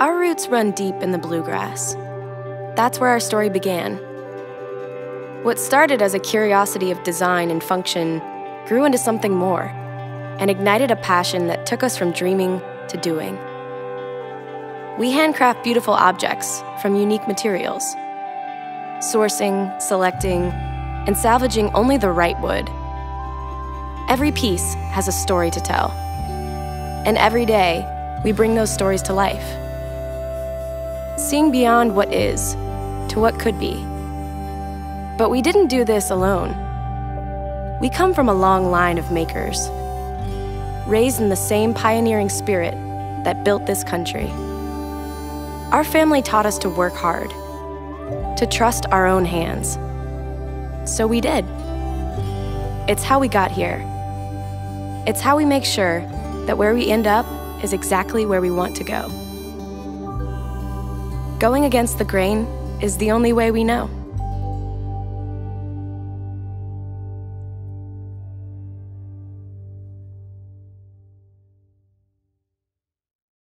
Our roots run deep in the bluegrass. That's where our story began. What started as a curiosity of design and function grew into something more and ignited a passion that took us from dreaming to doing. We handcraft beautiful objects from unique materials, sourcing, selecting, and salvaging only the right wood. Every piece has a story to tell, and every day we bring those stories to life, seeing beyond what is to what could be. But we didn't do this alone. We come from a long line of makers, raised in the same pioneering spirit that built this country. Our family taught us to work hard, to trust our own hands. So we did. It's how we got here. It's how we make sure that where we end up is exactly where we want to go. Going against the grain is the only way we know.